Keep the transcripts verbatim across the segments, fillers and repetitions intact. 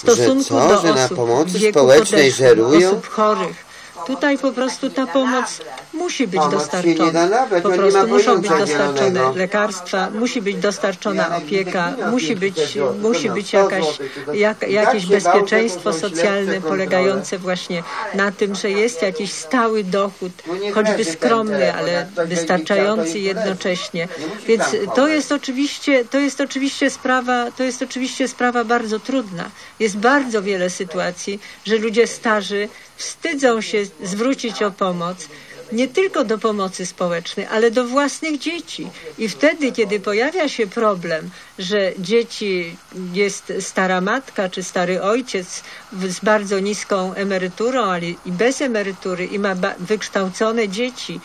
stosunku że co, do że na osób pomocy w wieku społecznej podeszłym, żerują? osób chorych. Tutaj po prostu ta pomoc musi być Pomoc się dostarczona. nie da nawet, Po on nie prostu ma muszą być pojęcia dostarczone zielonego. lekarstwa, musi być dostarczona Janek opieka, nie miał musi pięćset być, złotych, musi to miał być sto jakaś, złotych, to jak, tak jakieś się bał, że to bezpieczeństwo są socjalne śledcze polegające kontrole. właśnie na tym, że jest jakiś stały dochód, No nie choćby leży ten skromny, telefon, ale jak ktoś będzie wystarczający chciał, to im jednocześnie. poleci. Nie musi Więc tam to chować. jest oczywiście, to jest oczywiście sprawa, to jest oczywiście sprawa bardzo trudna. Jest bardzo wiele sytuacji, że ludzie starzy wstydzą się zwrócić o pomoc, nie tylko do pomocy społecznej, ale do własnych dzieci. I wtedy, kiedy pojawia się problem, że dzieci, jest stara matka czy stary ojciec z bardzo niską emeryturą, ale i bez emerytury i ma wykształcone dzieci,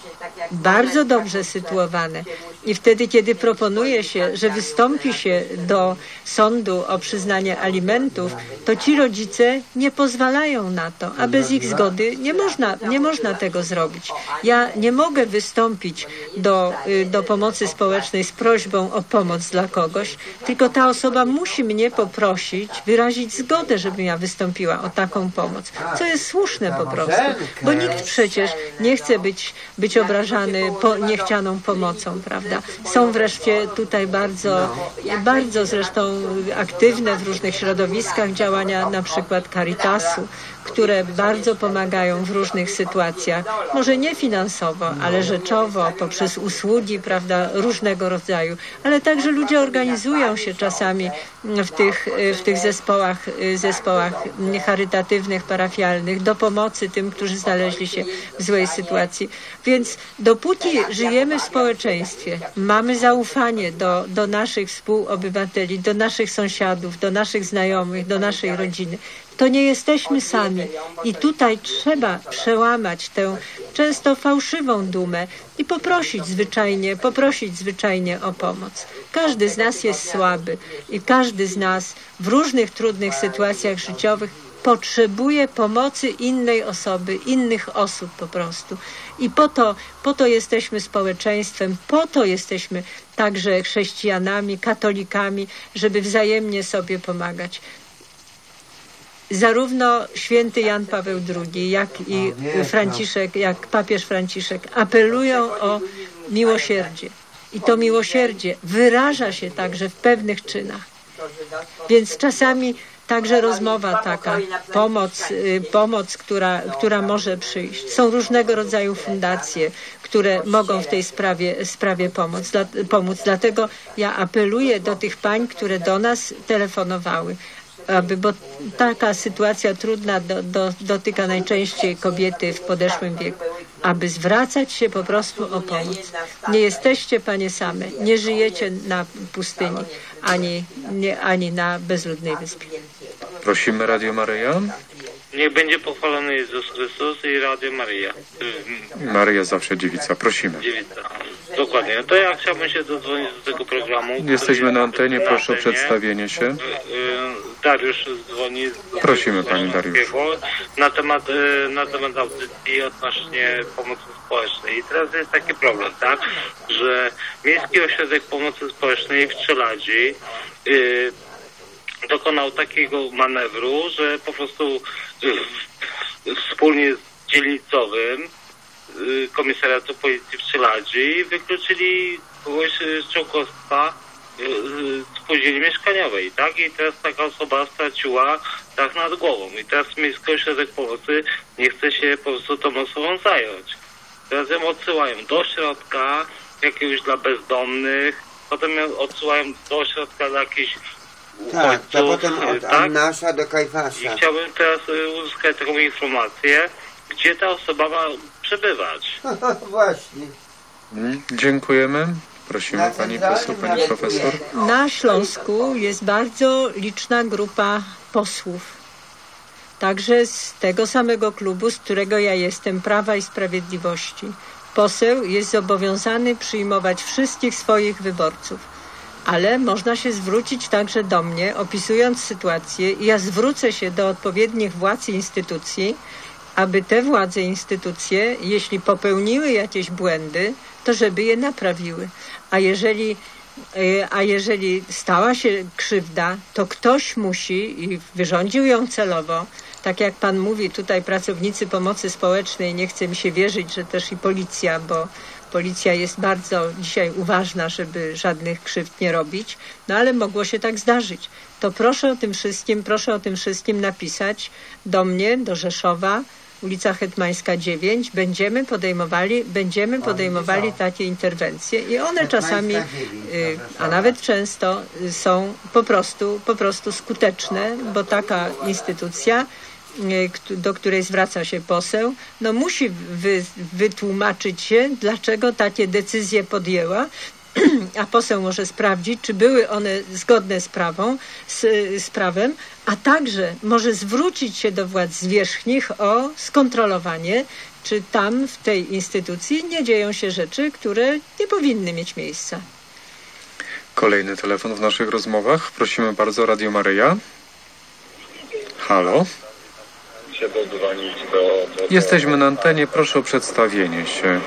bardzo dobrze sytuowane. I wtedy, kiedy proponuje się, że wystąpi się do sądu o przyznanie alimentów, to ci rodzice nie pozwalają na to, a bez ich zgody nie można, nie można tego zrobić. Ja nie mogę wystąpić do, do pomocy społecznej z prośbą o pomoc dla kogoś, tylko ta osoba musi mnie poprosić, wyrazić zgodę, żebym ja wystąpiła o taką pomoc, co jest słuszne po prostu, bo nikt przecież nie chce być, być obrażany po niechcianą pomocą, prawda? Są wreszcie tutaj bardzo, bardzo zresztą aktywne w różnych środowiskach działania, na przykład Caritasu, które bardzo pomagają w różnych sytuacjach, może nie finansowo, ale rzeczowo, poprzez usługi, prawda, różnego rodzaju, ale także ludzie organizują się czasami w tych, w tych zespołach, zespołach charytatywnych, parafialnych do pomocy tym, którzy znaleźli się w złej sytuacji. Więc dopóki żyjemy w społeczeństwie, mamy zaufanie do, do naszych współobywateli, do naszych sąsiadów, do naszych znajomych, do naszej rodziny, to nie jesteśmy sami. I tutaj trzeba przełamać tę często fałszywą dumę i poprosić zwyczajnie, poprosić zwyczajnie o pomoc. Każdy z nas jest słaby i każdy z nas w różnych trudnych sytuacjach życiowych potrzebuje pomocy innej osoby, innych osób po prostu. I po to, po to jesteśmy społeczeństwem, po to jesteśmy także chrześcijanami, katolikami, żeby wzajemnie sobie pomagać. Zarówno święty Jan Paweł drugi, jak i Franciszek, jak papież Franciszek apelują o miłosierdzie. I to miłosierdzie wyraża się także w pewnych czynach. Więc czasami także rozmowa taka, pomoc, pomoc która, która może przyjść. Są różnego rodzaju fundacje, które mogą w tej sprawie, sprawie pomóc, dla, pomóc. Dlatego ja apeluję do tych pań, które do nas telefonowały, aby, bo taka sytuacja trudna do, do, dotyka najczęściej kobiety w podeszłym wieku, aby zwracać się po prostu o pomoc. Nie jesteście panie same, nie żyjecie na pustyni, ani, nie, ani na bezludnej wyspie. Prosimy Radio Maryja. Niech będzie pochwalony Jezus Chrystus i Radio Maryja. Maryja zawsze dziewica. Prosimy. Dziewica. Dokładnie. No to ja chciałbym się dodzwonić do tego programu. Jesteśmy na antenie. Proszę o antenie. przedstawienie się. Dariusz dzwoni. Prosimy Panie Dariuszu. Na temat, na temat audycji odnośnie pomocy społecznej. I teraz jest taki problem, tak? Że Miejski Ośrodek Pomocy Społecznej w Czeladzi yy, dokonał takiego manewru, że po prostu y, wspólnie z dzielnicowym y, komisariatu policji w Czeladzi wykluczyli kogoś z członkostwa y, y, spółdzielni mieszkaniowej, tak? I teraz taka osoba straciła dach nad głową. I teraz Miejski Ośrodek Pomocy nie chce się po prostu tą osobą zająć. Teraz ją odsyłają do ośrodka jakiegoś dla bezdomnych, potem ją odsyłają do ośrodka dla jakichś Tak, to uchodźców, potem od tak? Annasza do I Kajfasza. chciałbym teraz uzyskać taką informację, gdzie ta osoba ma przebywać. Właśnie. Dziękujemy. Prosimy Pani poseł, Pani Profesor. Na Śląsku jest bardzo liczna grupa posłów. Także z tego samego klubu, z którego ja jestem, Prawa i Sprawiedliwości. Poseł jest zobowiązany przyjmować wszystkich swoich wyborców. Ale można się zwrócić także do mnie, opisując sytuację, i ja zwrócę się do odpowiednich władz i instytucji, aby te władze i instytucje, jeśli popełniły jakieś błędy, to żeby je naprawiły. A jeżeli A jeżeli stała się krzywda, to ktoś musi i wyrządził ją celowo. Tak jak pan mówi, tutaj pracownicy pomocy społecznej, nie chce mi się wierzyć, że też i policja, bo policja jest bardzo dzisiaj uważna, żeby żadnych krzywd nie robić, no ale mogło się tak zdarzyć. To proszę o tym wszystkim, proszę o tym wszystkim napisać do mnie, do Rzeszowa, ulica Hetmańska dziewięć. Będziemy podejmowali, będziemy podejmowali takie interwencje i one czasami, a nawet często są po prostu, po prostu skuteczne, bo taka instytucja, do której zwraca się poseł, no musi wy, wytłumaczyć się, dlaczego takie decyzje podjęła, a poseł może sprawdzić, czy były one zgodne z, prawą, z, z prawem, a także może zwrócić się do władz zwierzchnich o skontrolowanie, czy tam w tej instytucji nie dzieją się rzeczy, które nie powinny mieć miejsca. Kolejny telefon w naszych rozmowach. Prosimy bardzo, Radio Maryja. Halo. Jesteśmy na antenie, proszę o przedstawienie się.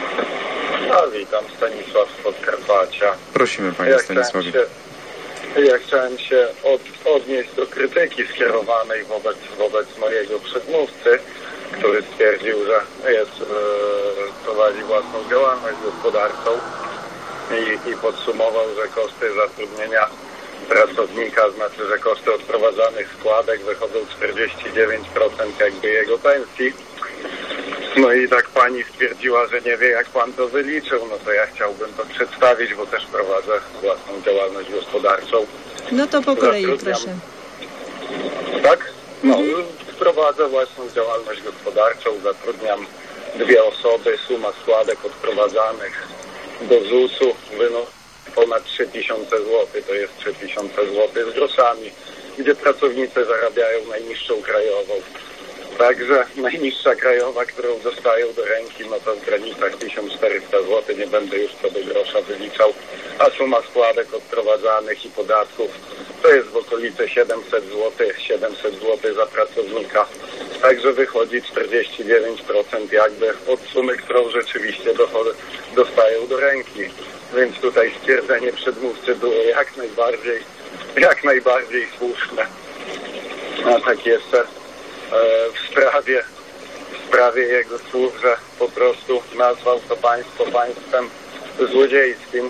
A, witam, Stanisław z Podkarpacia. Prosimy, panie ja Stanisławie. Chciałem się, ja chciałem się od, odnieść do krytyki skierowanej wobec, wobec mojego przedmówcy, który stwierdził, że jest, e, prowadzi własną działalność gospodarczą i, i podsumował, że koszty zatrudnienia pracownika, znaczy, że koszty odprowadzanych składek wychodzą czterdzieści dziewięć procent jakby jego pensji. No i tak pani stwierdziła, że nie wie, jak pan to wyliczył, no to ja chciałbym to przedstawić, bo też prowadzę własną działalność gospodarczą. No to po kolei, Zatrudniam... proszę. Tak? No, mhm. prowadzę własną działalność gospodarczą, zatrudniam dwie osoby, suma składek odprowadzanych do zusu wynosi ponad trzy tysiące złotych, to jest trzy tysiące złotych z groszami, gdzie pracownicy zarabiają najniższą krajową. Także najniższa krajowa, którą dostają do ręki, no to w granicach tysiąc czterysta złotych, nie będę już co do grosza wyliczał, a suma składek odprowadzanych i podatków to jest w okolicy siedemset złotych, siedemset złotych za pracownika. Także wychodzi czterdzieści dziewięć procent jakby od sumy, którą rzeczywiście dostają do ręki. Więc tutaj stwierdzenie przedmówcy było jak najbardziej, jak najbardziej słuszne. A tak jeszcze w sprawie, w sprawie jego słów, że po prostu nazwał to państwo państwem złodziejskim.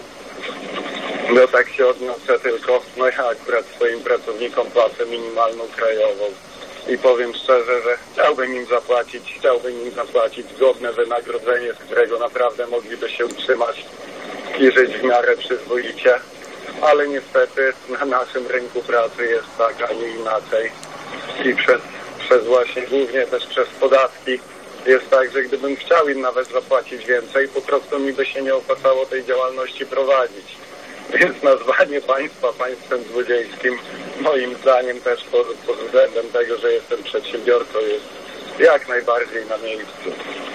No tak się odniosę tylko, no ja akurat swoim pracownikom płacę minimalną krajową i powiem szczerze, że chciałbym im zapłacić, chciałbym im zapłacić godne wynagrodzenie, z którego naprawdę mogliby się utrzymać i żyć w miarę przyzwoicie, ale niestety na naszym rynku pracy jest tak, a nie inaczej i przez przez właśnie, głównie też przez podatki jest tak, że gdybym chciał im nawet zapłacić więcej, po prostu mi by się nie opłacało tej działalności prowadzić. Więc nazwanie państwa państwem złodziejskim moim zdaniem też pod, pod względem tego, że jestem przedsiębiorcą, jest jak najbardziej na miejscu.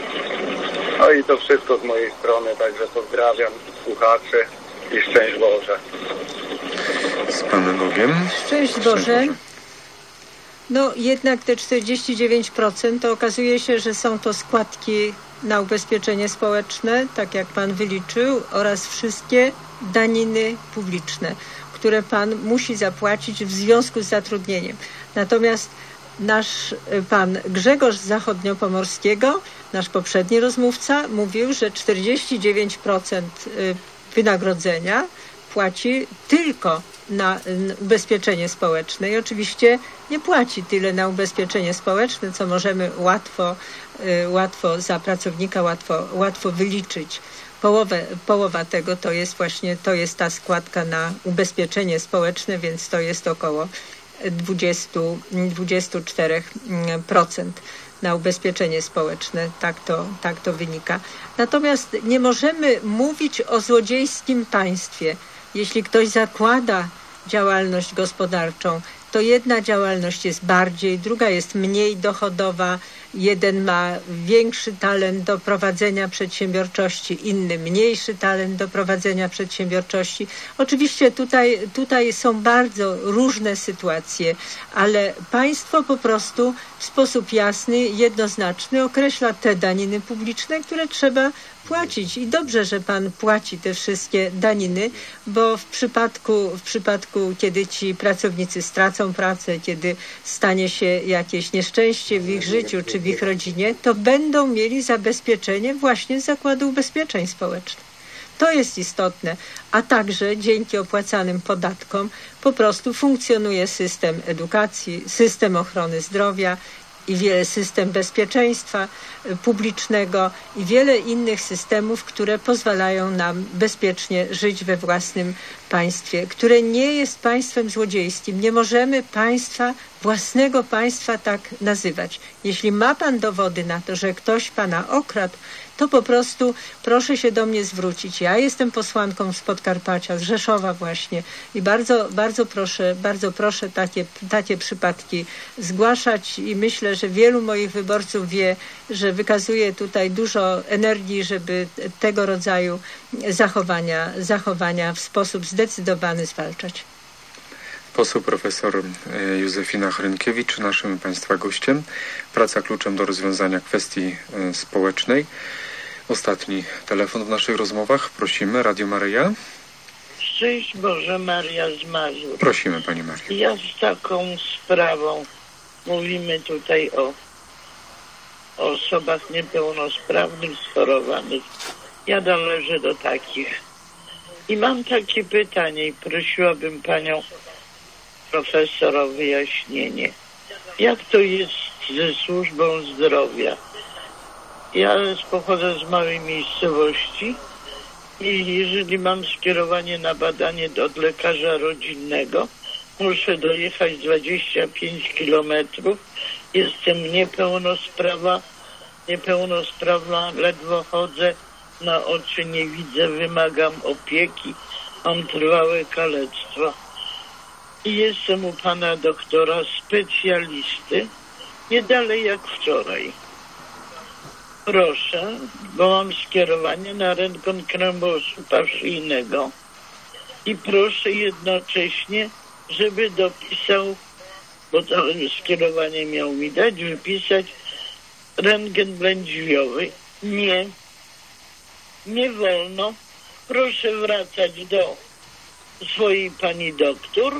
No i to wszystko z mojej strony, także pozdrawiam słuchaczy i szczęść Boże. Z Panem Bogiem. Szczęść Boże. No jednak te czterdzieści dziewięć procent to okazuje się, że są to składki na ubezpieczenie społeczne, tak jak pan wyliczył, oraz wszystkie daniny publiczne, które pan musi zapłacić w związku z zatrudnieniem. Natomiast nasz pan Grzegorz z Zachodniopomorskiego, nasz poprzedni rozmówca, mówił, że czterdzieści dziewięć procent wynagrodzenia płaci tylko na ubezpieczenie społeczne i oczywiście nie płaci tyle na ubezpieczenie społeczne, co możemy łatwo, łatwo za pracownika łatwo, łatwo wyliczyć. Połowę, połowa tego to jest właśnie to jest ta składka na ubezpieczenie społeczne, więc to jest około dwadzieścia do dwudziestu czterech procent na ubezpieczenie społeczne. Tak to, tak to wynika. Natomiast nie możemy mówić o złodziejskim państwie. Jeśli ktoś zakłada działalność gospodarczą, to jedna działalność jest bardziej, druga jest mniej dochodowa jeden ma większy talent do prowadzenia przedsiębiorczości, inny mniejszy talent do prowadzenia przedsiębiorczości. Oczywiście tutaj, tutaj są bardzo różne sytuacje, ale państwo po prostu w sposób jasny, jednoznaczny określa te daniny publiczne, które trzeba płacić. I dobrze, że pan płaci te wszystkie daniny, bo w przypadku, w przypadku, kiedy ci pracownicy stracą pracę, kiedy stanie się jakieś nieszczęście w ich życiu czy w ich rodzinie, to będą mieli zabezpieczenie właśnie z Zakładu Ubezpieczeń Społecznych. To jest istotne, a także dzięki opłacanym podatkom po prostu funkcjonuje system edukacji, system ochrony zdrowia i wiele system bezpieczeństwa publicznego i wiele innych systemów, które pozwalają nam bezpiecznie żyć we własnym państwie, które nie jest państwem złodziejskim. Nie możemy państwa, własnego państwa tak nazywać. Jeśli ma pan dowody na to, że ktoś pana okradł, to po prostu proszę się do mnie zwrócić. Ja jestem posłanką z Podkarpacia, z Rzeszowa właśnie i bardzo, bardzo proszę, bardzo proszę takie, takie przypadki zgłaszać i myślę, że wielu moich wyborców wie, że wykazuję tutaj dużo energii, żeby tego rodzaju zachowania, zachowania w sposób zdecydowany zwalczać. Poseł profesor Józefina Hrynkiewicz, naszym państwa gościem. Praca kluczem do rozwiązania kwestii społecznej. Ostatni telefon w naszych rozmowach. Prosimy, Radio Maryja. Szczęść Boże, Maria z Mazur. Prosimy, Pani Maria. Ja z taką sprawą, mówimy tutaj o, o osobach niepełnosprawnych, schorowanych. Ja należę do takich. I mam takie pytanie i prosiłabym Panią profesor o wyjaśnienie. Jak to jest ze służbą zdrowia? Ja pochodzę z małej miejscowości i jeżeli mam skierowanie na badanie od lekarza rodzinnego, muszę dojechać dwadzieścia pięć kilometrów. Jestem niepełnosprawna, niepełnosprawna, ledwo chodzę, na oczy nie widzę, wymagam opieki, mam trwałe kalectwo. I jestem u pana doktora specjalisty, nie dalej jak wczoraj. Proszę, bo mam skierowanie na rentgen kręgosłupa szyjnego i proszę jednocześnie, żeby dopisał, bo to skierowanie miał mi dać, wypisać rentgen lędźwiowy. Nie, nie wolno. Proszę wracać do swojej pani doktor,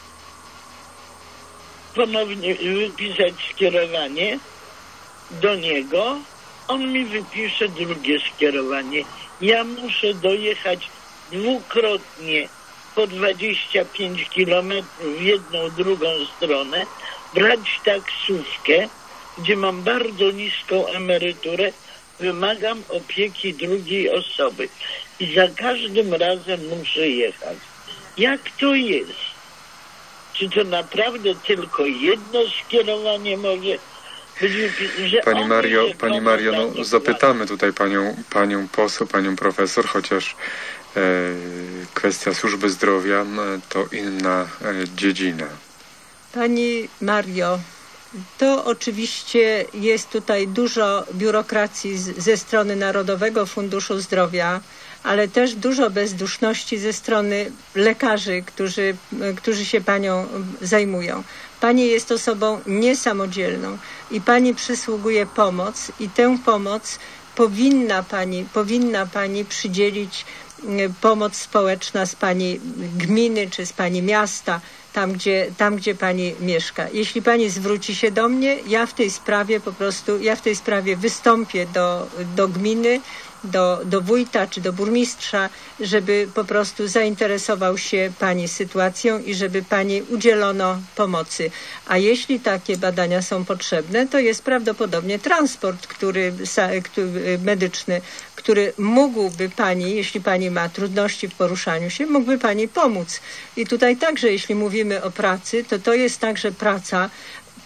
ponownie wypisać skierowanie do niego, on mi wypisze drugie skierowanie. Ja muszę dojechać dwukrotnie po dwadzieścia pięć kilometrów w jedną, drugą stronę, brać taksówkę, gdzie mam bardzo niską emeryturę, wymagam opieki drugiej osoby i za każdym razem muszę jechać. Jak to jest? Czy to naprawdę tylko jedno skierowanie może być, że Pani Mario, Pani Mario, no, takie zapytamy tutaj panią, panią poseł, panią profesor, chociaż e, kwestia służby zdrowia to inna e, dziedzina. Pani Mario, to oczywiście jest tutaj dużo biurokracji z, ze strony Narodowego Funduszu Zdrowia, ale też dużo bezduszności ze strony lekarzy, którzy, którzy się panią zajmują. Pani jest osobą niesamodzielną i pani przysługuje pomoc i tę pomoc powinna pani, powinna pani przydzielić pomoc społeczna z pani gminy czy z pani miasta, tam gdzie, tam gdzie pani mieszka. Jeśli pani zwróci się do mnie, ja w tej sprawie po prostu, ja w tej sprawie wystąpię do, do gminy, do, do wójta czy do burmistrza, żeby po prostu zainteresował się pani sytuacją i żeby pani udzielono pomocy. A jeśli takie badania są potrzebne, to jest prawdopodobnie transport, który, który medyczny, który mógłby pani, jeśli pani ma trudności w poruszaniu się, mógłby pani pomóc. I tutaj także, jeśli mówimy o pracy, to to jest także praca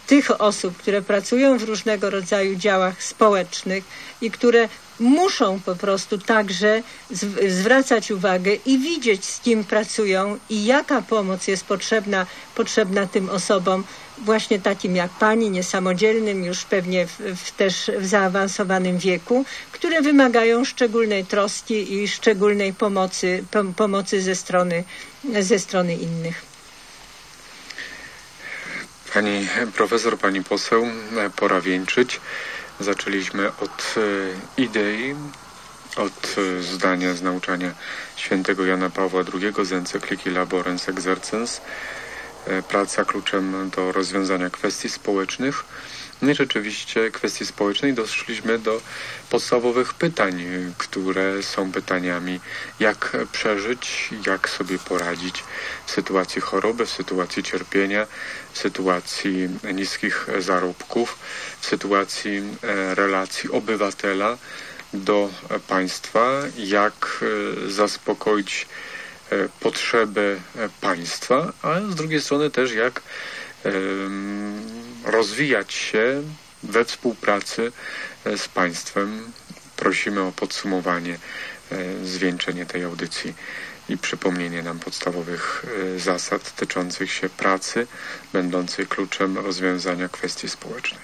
tych osób, które pracują w różnego rodzaju działach społecznych i które muszą po prostu także zwracać uwagę i widzieć, z kim pracują i jaka pomoc jest potrzebna, potrzebna tym osobom, właśnie takim jak pani, niesamodzielnym, już pewnie w, w też w zaawansowanym wieku, które wymagają szczególnej troski i szczególnej pomocy, pom- pomocy ze strony, ze strony innych. Pani profesor, pani poseł, pora wieńczyć. Zaczęliśmy od idei, od zdania z nauczania świętego Jana Pawła drugiego z encykliki Laborens Exercens, praca kluczem do rozwiązania kwestii społecznych. No i rzeczywiście kwestii społecznej doszliśmy do podstawowych pytań, które są pytaniami, jak przeżyć, jak sobie poradzić w sytuacji choroby, w sytuacji cierpienia, w sytuacji niskich zarobków, w sytuacji relacji obywatela do państwa, jak zaspokoić potrzeby państwa, a z drugiej strony też jak rozwijać się we współpracy z państwem. Prosimy o podsumowanie, zwieńczenie tej audycji i przypomnienie nam podstawowych zasad dotyczących się pracy, będącej kluczem rozwiązania kwestii społecznej.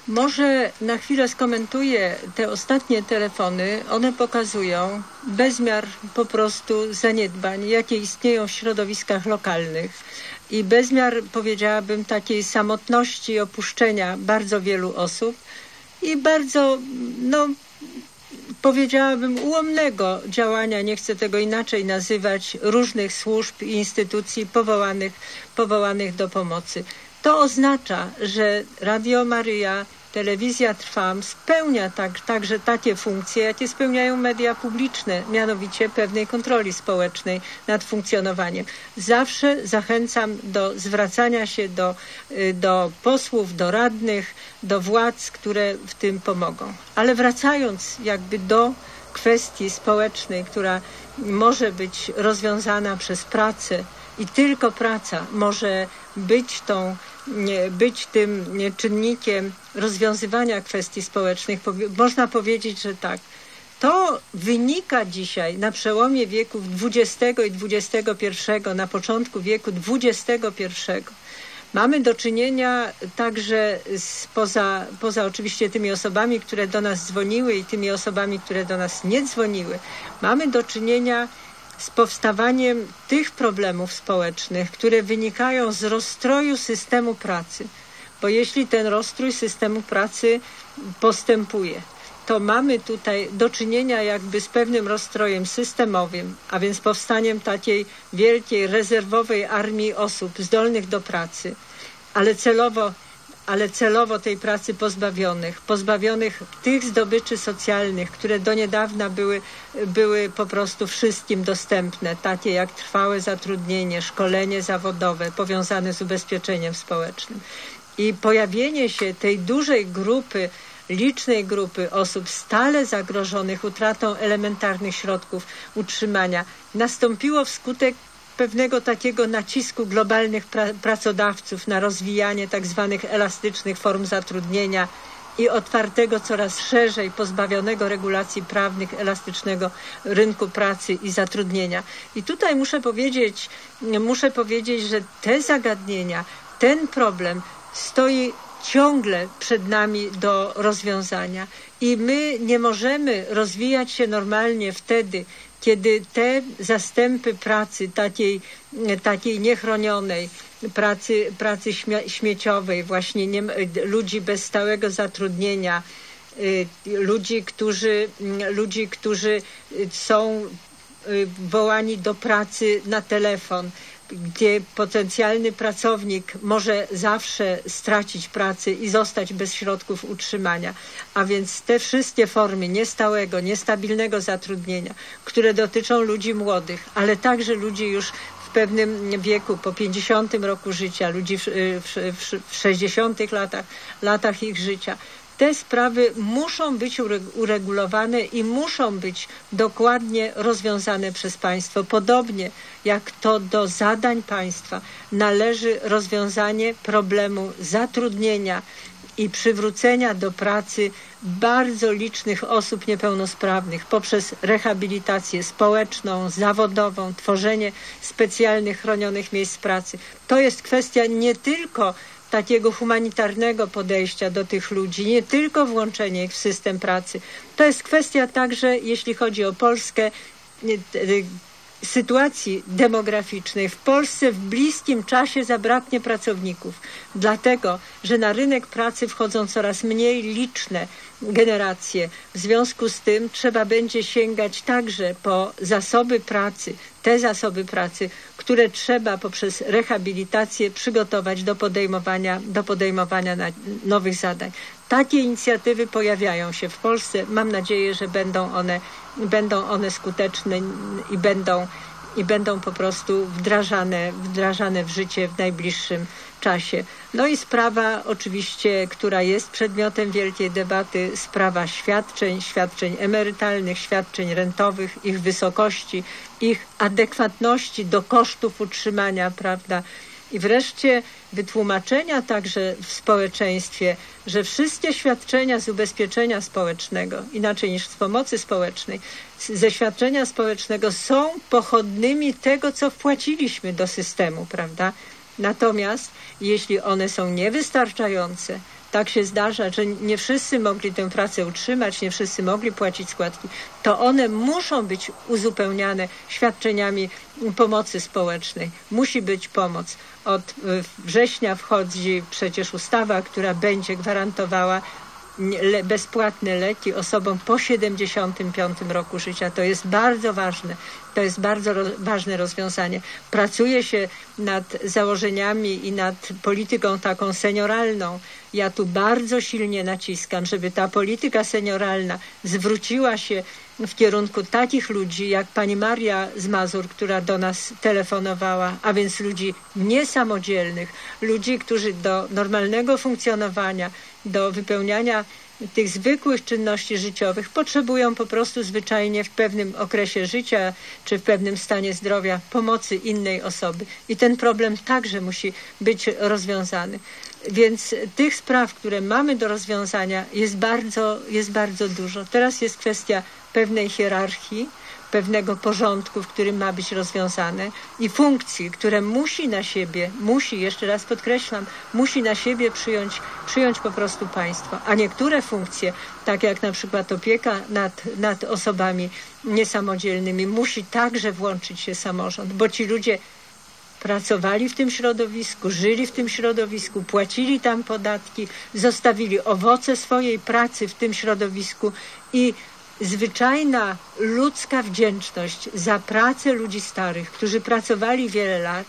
Może na chwilę skomentuję te ostatnie telefony. One pokazują bezmiar po prostu zaniedbań, jakie istnieją w środowiskach lokalnych i bezmiar, powiedziałabym, takiej samotności i opuszczenia bardzo wielu osób i bardzo, no, powiedziałabym, ułomnego działania, nie chcę tego inaczej nazywać, różnych służb i instytucji powołanych, powołanych do pomocy. To oznacza, że Radio Maryja, Telewizja Trwam spełnia tak, także takie funkcje, jakie spełniają media publiczne, mianowicie pewnej kontroli społecznej nad funkcjonowaniem. Zawsze zachęcam do zwracania się do, do posłów, do radnych, do władz, które w tym pomogą. Ale wracając jakby do kwestii społecznej, która może być rozwiązana przez pracę i tylko praca może być tą być tym czynnikiem rozwiązywania kwestii społecznych, można powiedzieć, że tak. To wynika dzisiaj na przełomie wieków dwudziestego i dwudziestego pierwszego, na początku wieku dwudziestego pierwszego. Mamy do czynienia także z, poza, poza oczywiście tymi osobami, które do nas dzwoniły i tymi osobami, które do nas nie dzwoniły. Mamy do czynienia z powstawaniem tych problemów społecznych, które wynikają z rozstroju systemu pracy. Bo jeśli ten rozstrój systemu pracy postępuje, to mamy tutaj do czynienia jakby z pewnym rozstrojem systemowym, a więc powstaniem takiej wielkiej, rezerwowej armii osób zdolnych do pracy, ale celowo ale celowo tej pracy pozbawionych, pozbawionych tych zdobyczy socjalnych, które do niedawna były, były po prostu wszystkim dostępne, takie jak trwałe zatrudnienie, szkolenie zawodowe powiązane z ubezpieczeniem społecznym. I pojawienie się tej dużej grupy, licznej grupy osób stale zagrożonych utratą elementarnych środków utrzymania nastąpiło wskutek pewnego takiego nacisku globalnych pra- pracodawców na rozwijanie tak zwanych elastycznych form zatrudnienia i otwartego coraz szerzej, pozbawionego regulacji prawnych, elastycznego rynku pracy i zatrudnienia. I tutaj muszę powiedzieć, muszę powiedzieć, że te zagadnienia, ten problem stoi ciągle przed nami do rozwiązania i my nie możemy rozwijać się normalnie wtedy, kiedy te zastępy pracy takiej, takiej niechronionej, pracy, pracy śmie- śmieciowej, właśnie nie, ludzi bez stałego zatrudnienia, y, ludzi, którzy, ludzi, którzy są y, wołani do pracy na telefon, gdzie potencjalny pracownik może zawsze stracić pracę i zostać bez środków utrzymania. A więc te wszystkie formy niestałego, niestabilnego zatrudnienia, które dotyczą ludzi młodych, ale także ludzi już w pewnym wieku, po pięćdziesiątym roku życia, ludzi w, w, w sześćdziesiątych latach, latach ich życia. te sprawy muszą być uregulowane i muszą być dokładnie rozwiązane przez państwo. Podobnie jak to do zadań państwa należy rozwiązanie problemu zatrudnienia i przywrócenia do pracy bardzo licznych osób niepełnosprawnych poprzez rehabilitację społeczną, zawodową, tworzenie specjalnych chronionych miejsc pracy. To jest kwestia nie tylko takiego humanitarnego podejścia do tych ludzi, nie tylko włączenie ich w system pracy. To jest kwestia także, jeśli chodzi o Polskę, sytuacji demograficznej. W Polsce w bliskim czasie zabraknie pracowników, dlatego że na rynek pracy wchodzą coraz mniej liczne generacje. W związku z tym trzeba będzie sięgać także po zasoby pracy, te zasoby pracy, które trzeba poprzez rehabilitację przygotować do podejmowania, do podejmowania nowych zadań. Takie inicjatywy pojawiają się w Polsce. Mam nadzieję, że będą one, będą one skuteczne i będą, i będą po prostu wdrażane, wdrażane w życie w najbliższym czasie. No i sprawa oczywiście, która jest przedmiotem wielkiej debaty, sprawa świadczeń, świadczeń emerytalnych, świadczeń rentowych, ich wysokości, ich adekwatności do kosztów utrzymania, prawda? I wreszcie wytłumaczenia także w społeczeństwie, że wszystkie świadczenia z ubezpieczenia społecznego, inaczej niż z pomocy społecznej, ze świadczenia społecznego są pochodnymi tego, co wpłaciliśmy do systemu, prawda? Natomiast jeśli one są niewystarczające, tak się zdarza, że nie wszyscy mogli tę pracę utrzymać, nie wszyscy mogli płacić składki, to one muszą być uzupełniane świadczeniami pomocy społecznej. Musi być pomoc. Od września wchodzi przecież ustawa, która będzie gwarantowała le- bezpłatne leki osobom po siedemdziesiątym piątym roku życia. To jest bardzo ważne. To jest bardzo ro- ważne rozwiązanie. Pracuje się nad założeniami i nad polityką taką senioralną. Ja tu bardzo silnie naciskam, żeby ta polityka senioralna zwróciła się w kierunku takich ludzi jak pani Maria z Mazur, która do nas telefonowała, a więc ludzi niesamodzielnych, ludzi, którzy do normalnego funkcjonowania, do wypełniania tych zwykłych czynności życiowych potrzebują po prostu zwyczajnie w pewnym okresie życia czy w pewnym stanie zdrowia pomocy innej osoby. I ten problem także musi być rozwiązany. Więc tych spraw, które mamy do rozwiązania, jest bardzo, jest bardzo dużo. Teraz jest kwestia pewnej hierarchii, pewnego porządku, w którym ma być rozwiązane i funkcji, które musi na siebie, musi, jeszcze raz podkreślam, musi na siebie przyjąć, przyjąć po prostu państwo. A niektóre funkcje, tak jak na przykład opieka nad, nad osobami niesamodzielnymi, musi także włączyć się samorząd, bo ci ludzie pracowali w tym środowisku, żyli w tym środowisku, płacili tam podatki, zostawili owoce swojej pracy w tym środowisku i zwyczajna ludzka wdzięczność za pracę ludzi starych, którzy pracowali wiele lat,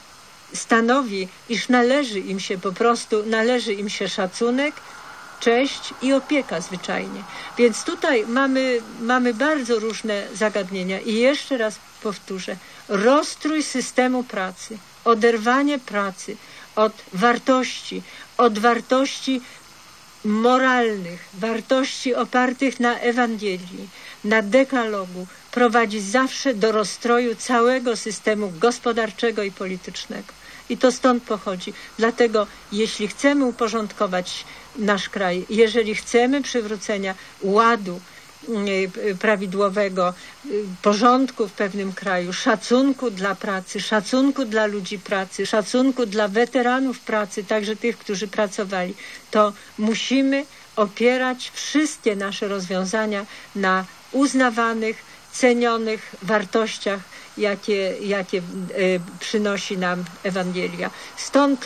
stanowi, iż należy im się po prostu, należy im się szacunek, cześć i opieka zwyczajnie. Więc tutaj mamy, mamy bardzo różne zagadnienia i jeszcze raz powtórzę, rozstrój systemu pracy, oderwanie pracy od wartości, od wartości moralnych, wartości opartych na Ewangelii, na dekalogu, prowadzi zawsze do rozstroju całego systemu gospodarczego i politycznego. I to stąd pochodzi. Dlatego jeśli chcemy uporządkować nasz kraj, jeżeli chcemy przywrócenia ładu prawidłowego, porządku w pewnym kraju, szacunku dla pracy, szacunku dla ludzi pracy, szacunku dla weteranów pracy, także tych, którzy pracowali, to musimy opierać wszystkie nasze rozwiązania na uznawanych, cenionych wartościach, jakie, jakie y, przynosi nam Ewangelia. Stąd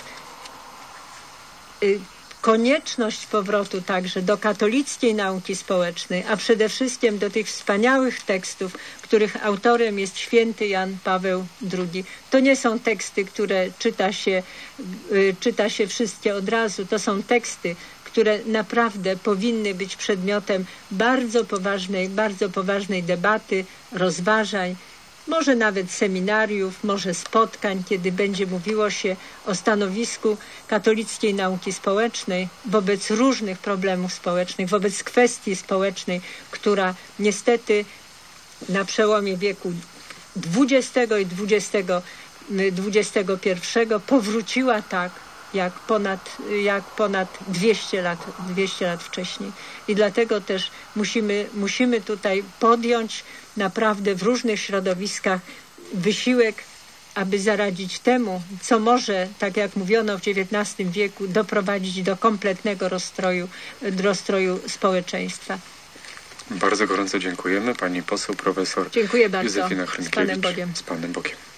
y, konieczność powrotu także do katolickiej nauki społecznej, a przede wszystkim do tych wspaniałych tekstów, których autorem jest święty Jan Paweł drugi. To nie są teksty, które czyta się, y, czyta się wszystkie od razu. To są teksty, które naprawdę powinny być przedmiotem bardzo poważnej, bardzo poważnej debaty, rozważań może nawet seminariów, może spotkań, kiedy będzie mówiło się o stanowisku katolickiej nauki społecznej wobec różnych problemów społecznych, wobec kwestii społecznej, która niestety na przełomie wieku dwudziestego i dwudziestego pierwszego powróciła tak, jak ponad, jak ponad dwieście lat, dwieście lat wcześniej. I dlatego też musimy, musimy tutaj podjąć naprawdę w różnych środowiskach wysiłek, aby zaradzić temu, co może, tak jak mówiono w dziewiętnastym wieku, doprowadzić do kompletnego rozstroju, rozstroju społeczeństwa. Bardzo gorąco dziękujemy. Pani poseł, profesor Dziękuję bardzo. Józefina Z Panem Hrynkiewicz. Bogiem. Z Panem Bogiem.